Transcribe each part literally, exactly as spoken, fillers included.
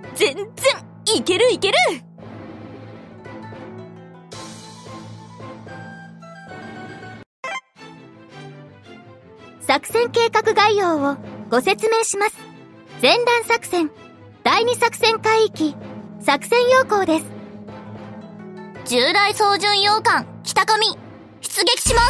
全然いけるいける。 作戦計画概要をご説明します。前段作戦、第二作戦海域、作戦要項です。 従来操縦洋艦北上、出撃します。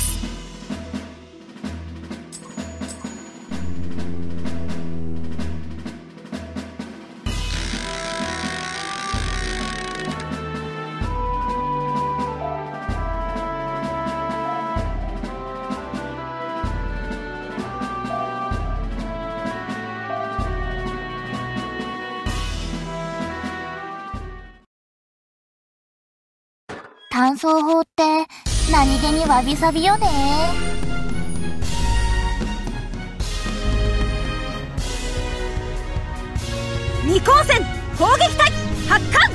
単装法って何気にわびさびよね。 二光線攻撃隊発艦。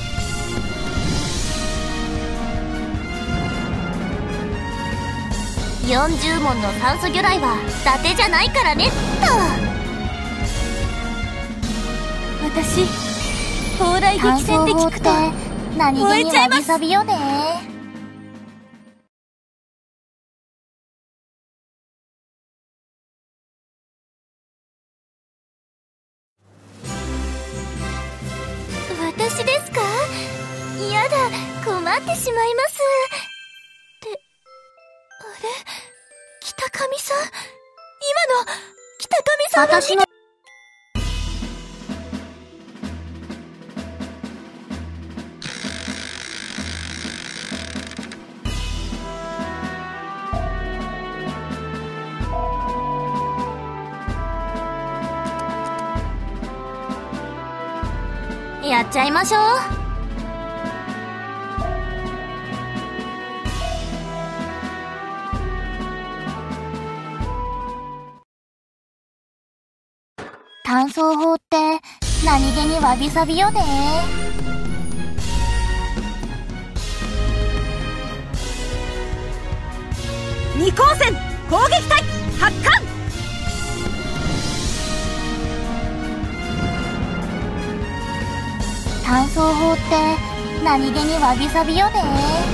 よんじゅうもんの酸素魚雷は伊達じゃないからねっと。私砲雷撃戦って聞くと何気にわびさびよね。 私ですか？やだ、困ってしまいます。って、あれ？北上さん？今の、北上さんの私のやっちゃいましょう。 単装法って何気にわびさびよね。 二光線攻撃隊発艦。 単装法って何気にわびさびよね。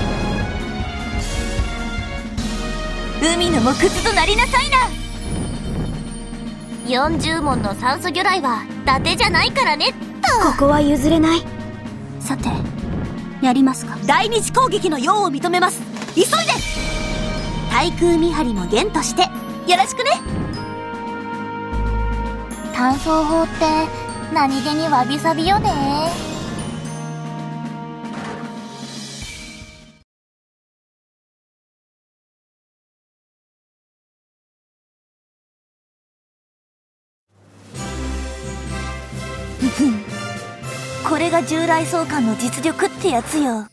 海の藻くずとなりなさいな。よんじゅうもんの酸素魚雷は伊達じゃないからねっと。 ここは譲れない。 さて、やりますか。大日攻撃の用を認めます。急いで。対空見張りも厳としてよろしくね。 単装法って何気にわびさびよね。 これが従来総監の実力ってやつよ。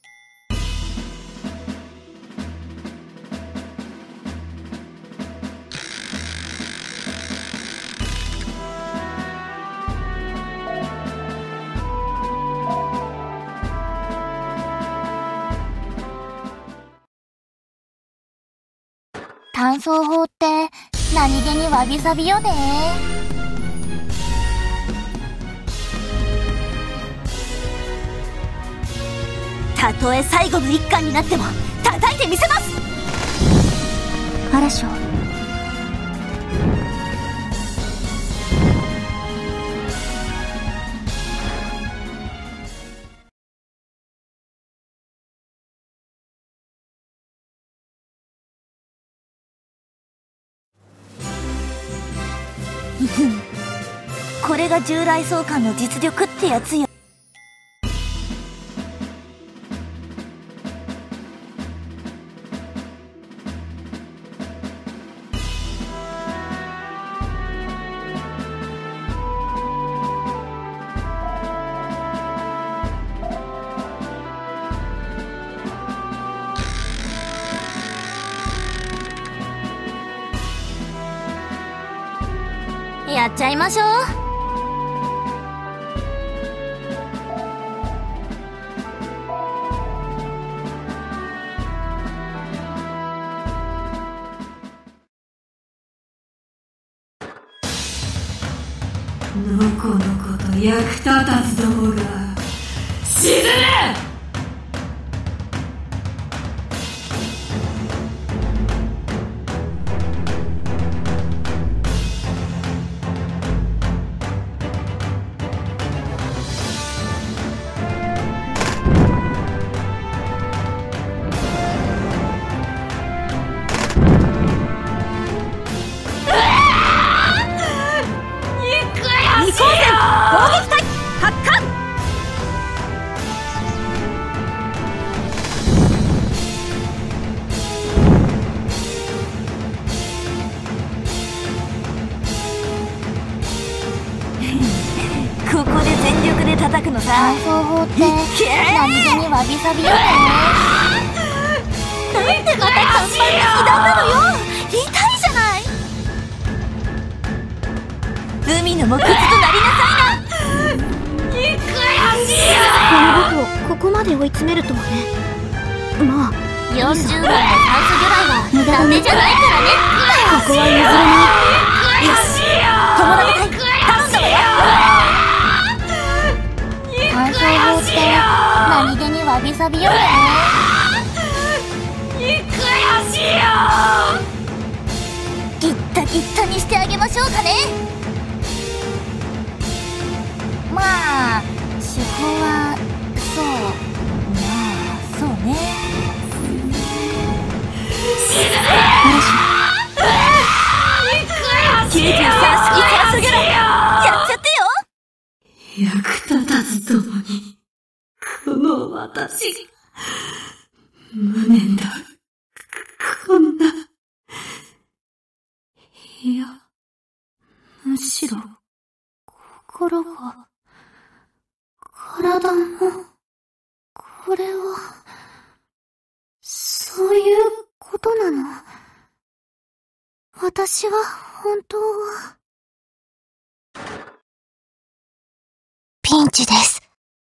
単装法って何気にわびさびよね。 たとえ最後の一巻になっても叩いてみせます。 嵐をこれが従来総監の実力ってやつよ。やっちゃいましょう。 のこのこと役立たずどもが沈め。 ここで全力で叩くのさ。 乾燥法って何気にわびさびよね。 なんでまた看板が被弾なのよ。痛いじゃない。海のもくずとなりなさいな。悔しいよ。 この僕をここまで追い詰めるとはね。まあよんじゅうばいの酸素魚雷はダメじゃないからね。 ここは譲れない。 よし、友達隊頼んだわよ。 乾燥法って何気にわびさびよね。 悔しいよ。ギッタギッタにしてあげましょうかね。 まあ手法はそうまあそうね。 きゅうじゅうさん式酸素魚雷やっちゃってよ。 役立たずどもにこの私が無念だ。こんな。いや、むしろ心が体もこれはそういうことなの。私は本当はピンチです。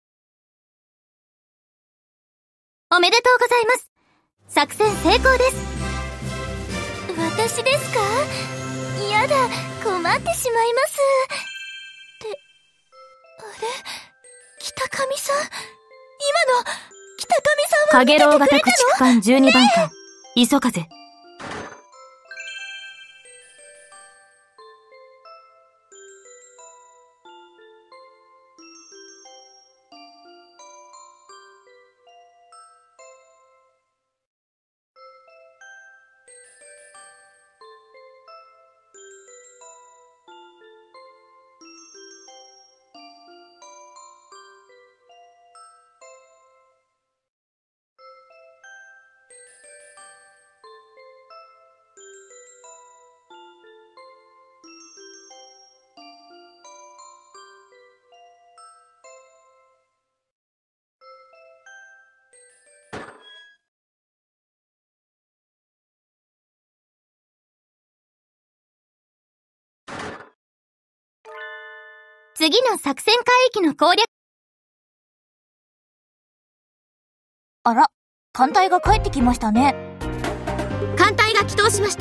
おめでとうございます。作戦成功です。 私ですか？やだ、困ってしまいます。って、あれ？北上さん？今の、北上さんはかげろう型見ててくれ駆逐たの？ 艦じゅうにばん艦、磯風。次の作戦海域の攻略。 あら、艦隊が帰ってきましたね。 艦隊が帰投しました。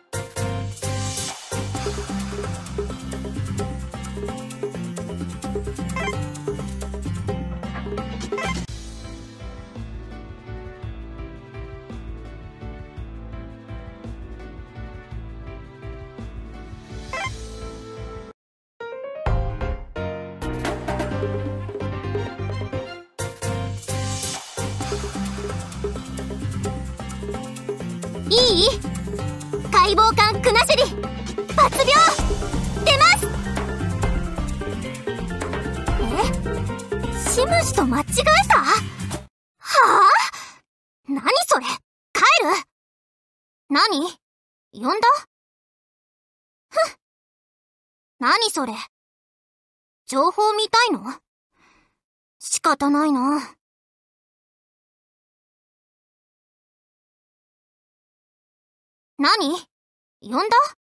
いい？解剖艦クナシリ、抜病出ます。え？シムジと間違えた？はあ？何それ？帰る？何？呼んだ？ふん。何それ？情報見たいの？仕方ないな。何？呼んだ？